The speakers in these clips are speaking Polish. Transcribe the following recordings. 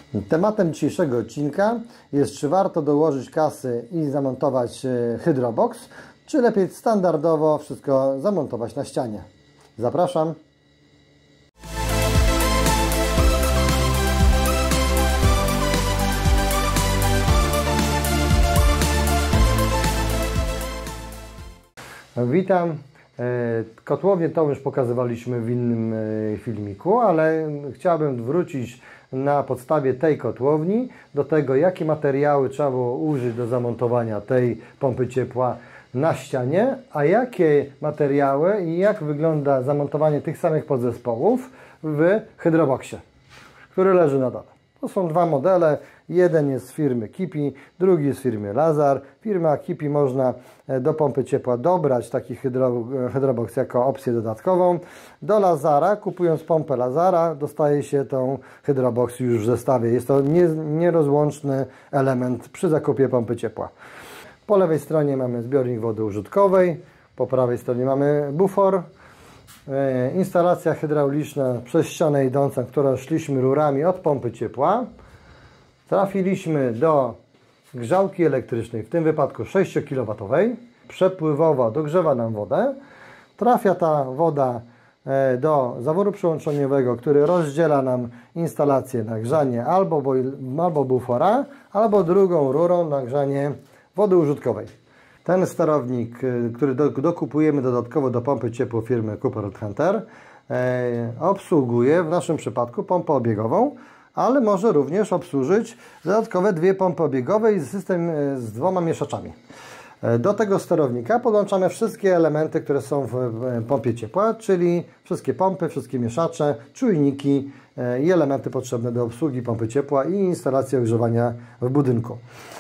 Tematem dzisiejszego odcinka jest, czy warto dołożyć kasy i zamontować Hydrobox, czy lepiej standardowo wszystko zamontować na ścianie. Zapraszam. Witam. Kotłownię tą już pokazywaliśmy w innym filmiku, ale chciałbym wrócić na podstawie tej kotłowni do tego, jakie materiały trzeba było użyć do zamontowania tej pompy ciepła na ścianie, a jakie materiały i jak wygląda zamontowanie tych samych podzespołów w Hydroboxie, który leży na dole. To są dwa modele. Jeden jest z firmy Kipi, drugi jest z firmy Lazar. Firma Kipi można do pompy ciepła dobrać taki Hydrobox jako opcję dodatkową. Do Lazara, kupując pompę Lazara, dostaje się tą Hydrobox już w zestawie. Jest to nierozłączny element przy zakupie pompy ciepła. Po lewej stronie mamy zbiornik wody użytkowej, po prawej stronie mamy bufor. Instalacja hydrauliczna przez ścianę idąca, którą szliśmy rurami od pompy ciepła. Trafiliśmy do grzałki elektrycznej, w tym wypadku 6 kW. Przepływowo dogrzewa nam wodę. Trafia ta woda do zaworu przyłączeniowego, który rozdziela nam instalację na grzanie albo bufora, albo drugą rurą na grzanie wody użytkowej. Ten sterownik, który dokupujemy dodatkowo do pompy ciepła firmy Cooper Hunter, obsługuje w naszym przypadku pompę obiegową, ale może również obsłużyć dodatkowe dwie pompy obiegowe i system z dwoma mieszaczami. Do tego sterownika podłączamy wszystkie elementy, które są w pompie ciepła, czyli wszystkie pompy, wszystkie mieszacze, czujniki i elementy potrzebne do obsługi pompy ciepła i instalacji ogrzewania w budynku.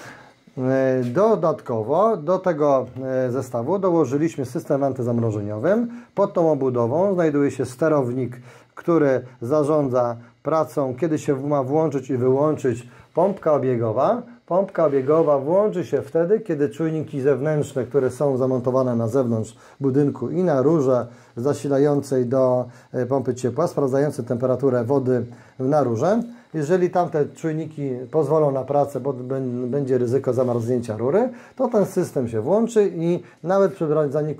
Dodatkowo do tego zestawu dołożyliśmy system antizamrożeniowy. Pod tą obudową znajduje się sterownik, który zarządza pracą, kiedy się ma włączyć i wyłączyć pompka obiegowa. Pompka obiegowa włączy się wtedy, kiedy czujniki zewnętrzne, które są zamontowane na zewnątrz budynku i na rurze zasilającej do pompy ciepła, sprawdzającej temperaturę wody na rurze. Jeżeli tamte czujniki pozwolą na pracę, bo będzie ryzyko zamarznięcia rury, to ten system się włączy i nawet przy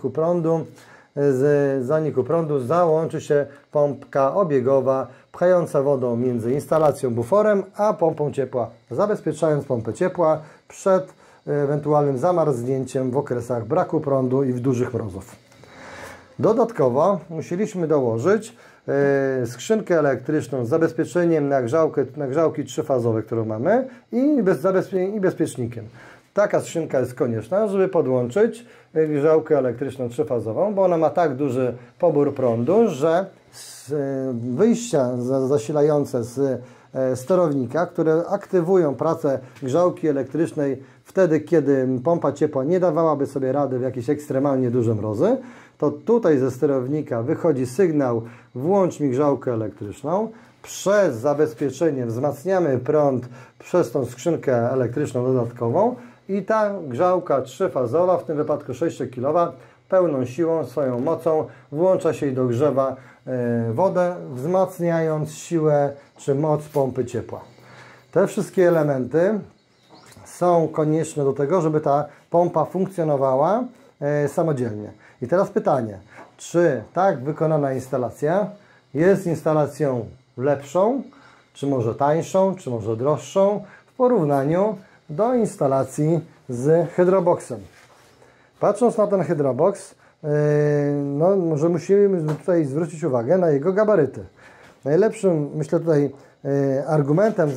zaniku prądu załączy się pompka obiegowa pchająca wodą między instalacją buforem a pompą ciepła, zabezpieczając pompę ciepła przed ewentualnym zamarznięciem w okresach braku prądu i w dużych mrozów. Dodatkowo musieliśmy dołożyć skrzynkę elektryczną z zabezpieczeniem na grzałki trzyfazowe, którą mamy i bezpiecznikiem. Taka skrzynka jest konieczna, żeby podłączyć grzałkę elektryczną trzyfazową, bo ona ma tak duży pobór prądu, że wyjścia zasilające z sterownika, które aktywują pracę grzałki elektrycznej wtedy, kiedy pompa ciepła nie dawałaby sobie rady w jakieś ekstremalnie duże mrozy, to tutaj ze sterownika wychodzi sygnał: włącz mi grzałkę elektryczną. Przez zabezpieczenie wzmacniamy prąd przez tą skrzynkę elektryczną dodatkową i ta grzałka trzyfazowa, w tym wypadku 6 kW, pełną siłą, swoją mocą włącza się i dogrzewa wodę, wzmacniając siłę czy moc pompy ciepła. Te wszystkie elementy są konieczne do tego, żeby ta pompa funkcjonowała samodzielnie. I teraz pytanie, czy tak wykonana instalacja jest instalacją lepszą, czy może tańszą, czy może droższą w porównaniu do instalacji z Hydroboxem. Patrząc na ten Hydrobox, no, może musimy tutaj zwrócić uwagę na jego gabaryty. Najlepszym, myślę, tutaj argumentem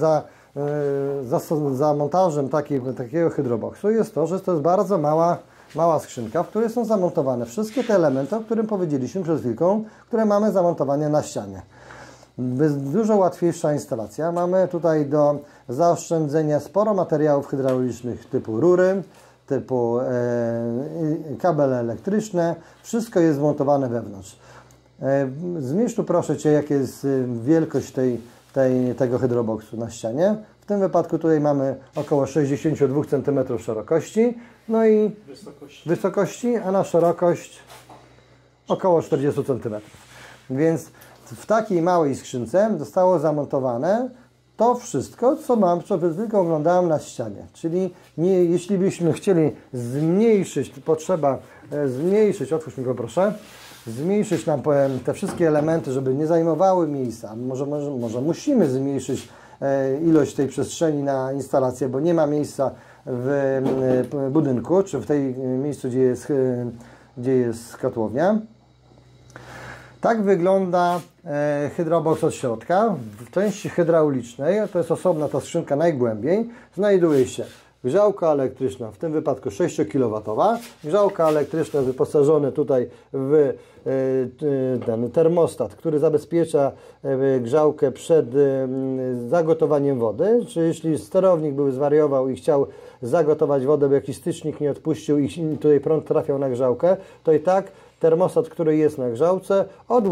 za montażem takiego Hydroboxu jest to, że to jest bardzo mała skrzynka, w której są zamontowane wszystkie te elementy, o którym powiedzieliśmy przed chwilką, które mamy zamontowane na ścianie. Dużo łatwiejsza instalacja. Mamy tutaj do zaoszczędzenia sporo materiałów hydraulicznych typu rury, typu kabele elektryczne. Wszystko jest zmontowane wewnątrz. Zmierz tu proszę Cię, jaka jest wielkość tego Hydroboxu na ścianie. W tym wypadku tutaj mamy około 62 cm szerokości, no i wysokości, a na szerokość około 40 cm. Więc w takiej małej skrzynce zostało zamontowane to wszystko, co tylko oglądałem na ścianie. Czyli jeśli byśmy chcieli zmniejszyć, zmniejszyć, otwórz mi go proszę, zmniejszyć nam te wszystkie elementy, żeby nie zajmowały miejsca. Może musimy zmniejszyć ilość tej przestrzeni na instalację, bo nie ma miejsca w budynku, czy w tej miejscu, gdzie jest kotłownia. Tak wygląda hydrobox od środka. W części hydraulicznej, to jest osobna ta skrzynka najgłębiej, znajduje się grzałka elektryczna, w tym wypadku 6 kW, grzałka elektryczna wyposażone tutaj w ten termostat, który zabezpiecza grzałkę przed zagotowaniem wody, czy jeśli sterownik był zwariował i chciał zagotować wodę, by jakiś stycznik nie odpuścił i tutaj prąd trafiał na grzałkę, to i tak termostat, który jest na grzałce,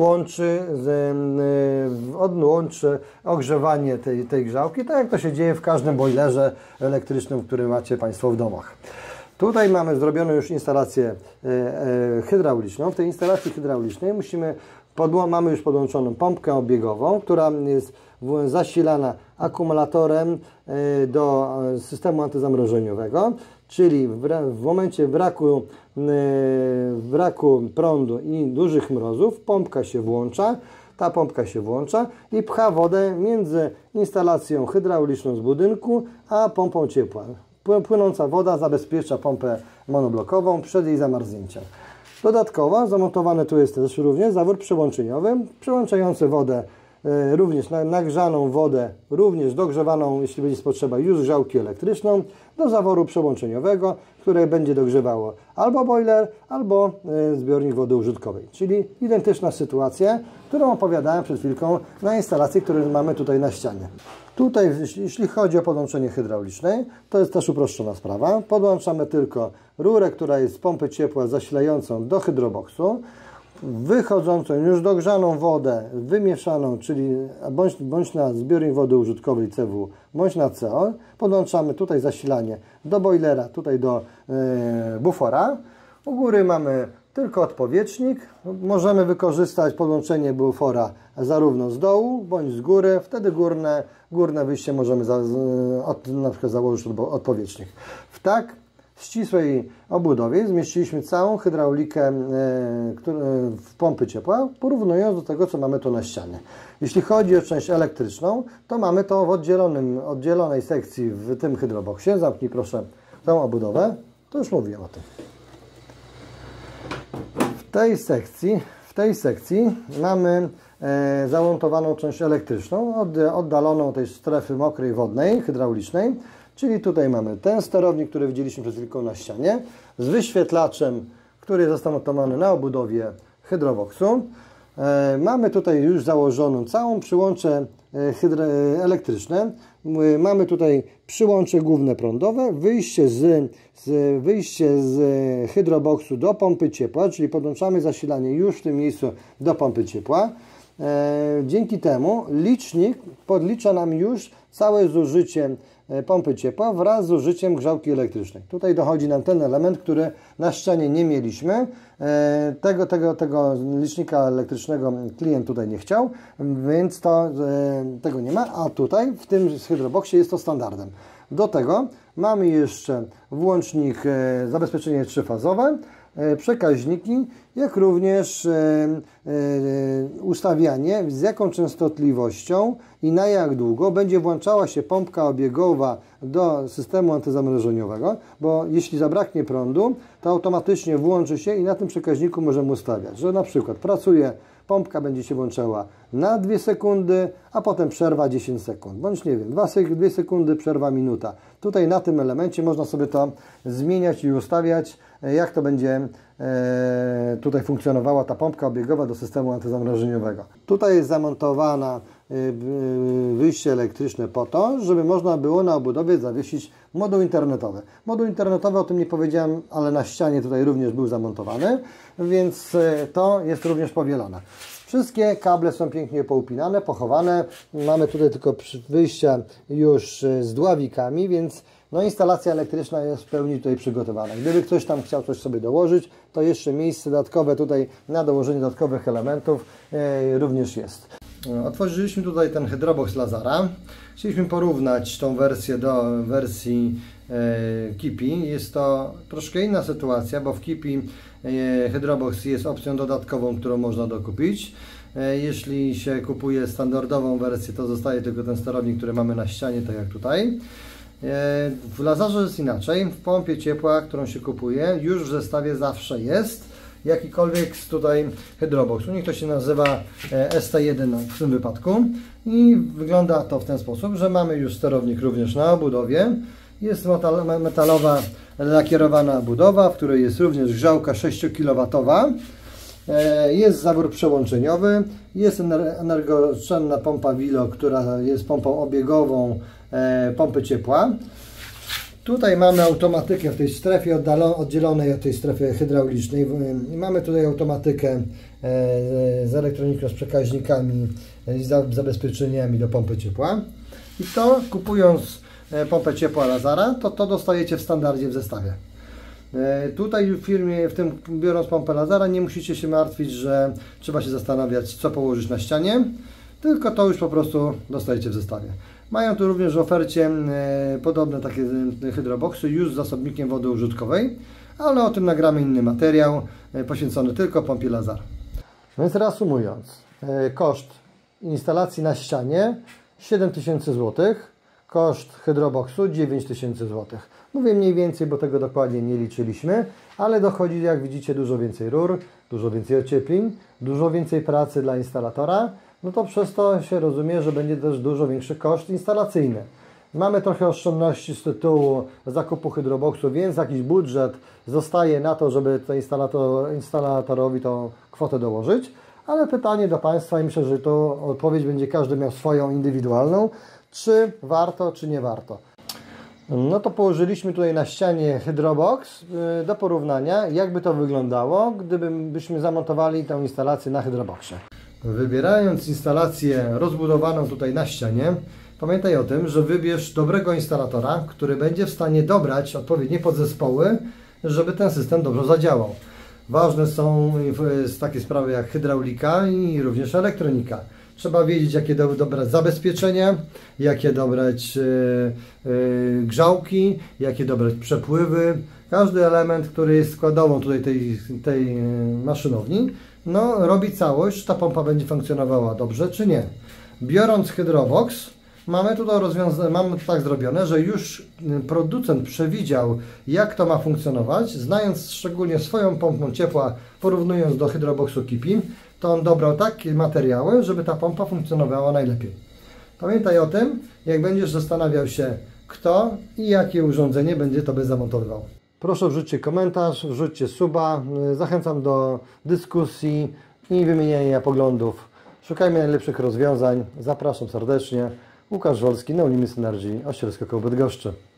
odłączy ogrzewanie tej grzałki, tak jak to się dzieje w każdym bojlerze elektrycznym, który macie Państwo w domach. Tutaj mamy zrobioną już instalację hydrauliczną. W tej instalacji hydraulicznej mamy już podłączoną pompkę obiegową, która jest zasilana akumulatorem do systemu antyzamrożeniowego, czyli w momencie braku prądu i dużych mrozów pompka się włącza, ta pompka się włącza i pcha wodę między instalacją hydrauliczną z budynku a pompą ciepła. Płynąca woda zabezpiecza pompę monoblokową przed jej zamarznięciem. Dodatkowo zamontowany tu jest też również zawór przełączeniowy, przełączający wodę, również nagrzaną wodę, również dogrzewaną, jeśli będzie potrzeba, już grzałki elektryczną, do zaworu przełączeniowego, które będzie dogrzewało albo boiler, albo zbiornik wody użytkowej. Czyli identyczna sytuacja, którą opowiadałem przed chwilką na instalacji, którą mamy tutaj na ścianie. Tutaj, jeśli chodzi o podłączenie hydrauliczne, to jest też uproszczona sprawa. Podłączamy tylko rurę, która jest z pompy ciepła zasilającą do hydroboxu, wychodzącą już dogrzaną wodę, wymieszaną, czyli bądź na zbiornik wody użytkowej CW, bądź na CO. Podłączamy tutaj zasilanie do boilera, tutaj do bufora. U góry mamy tylko odpowietrznik. Możemy wykorzystać podłączenie bufora zarówno z dołu, bądź z góry. Wtedy górne wyjście możemy na przykład założyć odpowietrznik. W tak ścisłej obudowie zmieściliśmy całą hydraulikę w pompy ciepła, porównując do tego, co mamy tu na ścianie. Jeśli chodzi o część elektryczną, to mamy to w oddzielonej sekcji w tym hydroboxie. Zamknij proszę tą obudowę. To już mówiłem o tym. W tej sekcji mamy zamontowaną część elektryczną, oddaloną tej strefy mokrej wodnej, hydraulicznej. Czyli tutaj mamy ten sterownik, który widzieliśmy przed chwilką na ścianie, z wyświetlaczem, który jest zamontowany na obudowie hydroboxu. Mamy tutaj już założoną całą przyłącze elektryczne. Mamy tutaj przyłącze główne prądowe, wyjście z hydroboxu do pompy ciepła, czyli podłączamy zasilanie już w tym miejscu do pompy ciepła. Dzięki temu licznik podlicza nam już całe zużycie pompy ciepła wraz z zużyciem grzałki elektrycznej. Tutaj dochodzi nam ten element, który na ścianie nie mieliśmy. Tego licznika elektrycznego klient tutaj nie chciał, więc tego nie ma, a tutaj w tym hydroboxie jest to standardem. Do tego mamy jeszcze włącznik, zabezpieczenie trzyfazowe, przekaźniki, jak również ustawianie, z jaką częstotliwością i na jak długo będzie włączała się pompka obiegowa do systemu antyzamrożeniowego, bo jeśli zabraknie prądu, to automatycznie włączy się i na tym przekaźniku możemy ustawiać, że na przykład pracuje, pompka będzie się włączała na 2 sekundy, a potem przerwa 10 sekund, bądź nie wiem, 2 sekundy, przerwa minuta. Tutaj na tym elemencie można sobie to zmieniać i ustawiać, jak to będzie tutaj funkcjonowała ta pompka obiegowa do systemu antyzamrożeniowego. Tutaj jest zamontowana wyjście elektryczne po to, żeby można było na obudowie zawiesić moduł internetowy. Moduł internetowy, o tym nie powiedziałem, ale na ścianie tutaj również był zamontowany, więc to jest również powielone. Wszystkie kable są pięknie poupinane, pochowane. Mamy tutaj tylko wyjścia już z dławikami, więc no, instalacja elektryczna jest w pełni tutaj przygotowana. Gdyby ktoś tam chciał coś sobie dołożyć, to jeszcze miejsce dodatkowe tutaj na dołożenie dodatkowych elementów również jest. Otworzyliśmy tutaj ten Hydrobox Lazara. Chcieliśmy porównać tą wersję do wersji Kipi. Jest to troszkę inna sytuacja, bo w Kipi Hydrobox jest opcją dodatkową, którą można dokupić. Jeśli się kupuje standardową wersję, to zostaje tylko ten sterownik, który mamy na ścianie, tak jak tutaj. W Lazarze jest inaczej. W pompie ciepła, którą się kupuje, już w zestawie zawsze jest jakikolwiek tutaj Hydrobox. U nich to się nazywa ST1 w tym wypadku i wygląda to w ten sposób, że mamy już sterownik również na obudowie. Jest metalowa lakierowana obudowa, w której jest również grzałka 6 kW. Jest zawór przełączeniowy, jest energooszczędna pompa Wilo, która jest pompą obiegową pompy ciepła. Tutaj mamy automatykę w tej strefie oddzielonej od tej strefy hydraulicznej. Mamy tutaj automatykę z elektroniką, z przekaźnikami i z zabezpieczeniami do pompy ciepła. I to kupując pompę ciepła Lazara, to dostajecie w standardzie w zestawie. Tutaj w firmie, biorąc pompę Lazara, nie musicie się martwić, że trzeba się zastanawiać, co położyć na ścianie, tylko to już po prostu dostajecie w zestawie. Mają tu również w ofercie podobne takie hydroboxy już z zasobnikiem wody użytkowej, ale o tym nagramy inny materiał poświęcony tylko pompie Lazara. Więc reasumując, koszt instalacji na ścianie 7000 zł, koszt hydroboxu 9000 zł. Mówię mniej więcej, bo tego dokładnie nie liczyliśmy, ale dochodzi, jak widzicie, dużo więcej rur, dużo więcej ocieplin, dużo więcej pracy dla instalatora. No to przez to się rozumie, że będzie też dużo większy koszt instalacyjny. Mamy trochę oszczędności z tytułu zakupu hydroboxu, więc jakiś budżet zostaje na to, żeby to instalatorowi tą kwotę dołożyć. Ale pytanie do Państwa i myślę, że tu odpowiedź będzie każdy miał swoją indywidualną, czy warto, czy nie warto. No to położyliśmy tutaj na ścianie Hydrobox do porównania, jakby to wyglądało, gdybyśmy zamontowali tę instalację na Hydroboxie. Wybierając instalację rozbudowaną tutaj na ścianie, pamiętaj o tym, że wybierz dobrego instalatora, który będzie w stanie dobrać odpowiednie podzespoły, żeby ten system dobrze zadziałał. Ważne są takie sprawy jak hydraulika i również elektronika. Trzeba wiedzieć, jakie dobrać zabezpieczenia, jakie dobrać grzałki, jakie dobrać przepływy. Każdy element, który jest składową tutaj tej maszynowni, no, robi całość, czy ta pompa będzie funkcjonowała dobrze, czy nie. Biorąc Hydrobox, mamy tutaj mamy tak zrobione, że już producent przewidział, jak to ma funkcjonować, znając szczególnie swoją pompą ciepła, porównując do Hydroboxu Kipi, to on dobrał takie materiały, żeby ta pompa funkcjonowała najlepiej. Pamiętaj o tym, jak będziesz zastanawiał się, kto i jakie urządzenie będzie tobie zamontowywał. Proszę wrzućcie komentarz, wrzućcie suba, zachęcam do dyskusji i wymieniania poglądów. Szukajmy najlepszych rozwiązań. Zapraszam serdecznie. Łukasz Wolski, No Limits Energy, Ościersko koło Bydgoszczy.